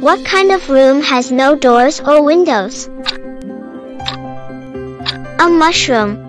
What kind of room has no doors or windows? A mushroom.